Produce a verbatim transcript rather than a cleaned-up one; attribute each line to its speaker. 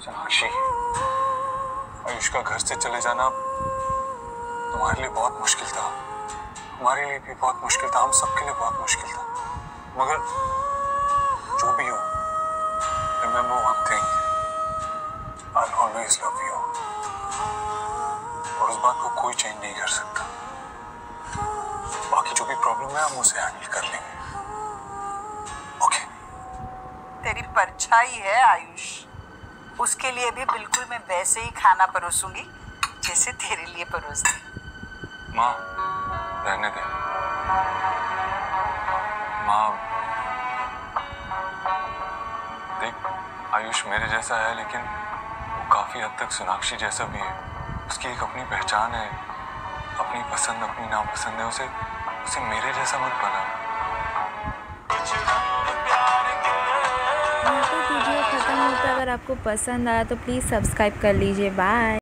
Speaker 1: सोनाक्षी, आयुष का घर से चले जाना तुम्हारे लिए बहुत मुश्किल था, हमारे लिए भी बहुत मुश्किल था, हम सबके लिए बहुत मुश्किल था। मगर जो भी हो, remember one thing, I'll always love you। और उस बात को कोई चेंज नहीं कर सकता। बाकी जो भी प्रॉब्लम है हम उसे हैंडल कर लेंगे। ओके?
Speaker 2: तेरी परछाई है आयुष, उसके लिए भी बिल्कुल मैं वैसे ही खाना परोसूंगी जैसे तेरे लिए परोसती।
Speaker 1: माँ, रहने दे। माँ, देख, आयुष मेरे जैसा है, लेकिन वो काफी हद तक सोनाक्षी जैसा भी है। उसकी एक अपनी पहचान है, अपनी पसंद, अपनी नापसंद है। उसे उसे मेरे जैसा मत बना।
Speaker 3: यहाँ पे वीडियो ख़त्म होता है। अगर आपको पसंद आया तो प्लीज़ सब्सक्राइब कर लीजिए। बाय।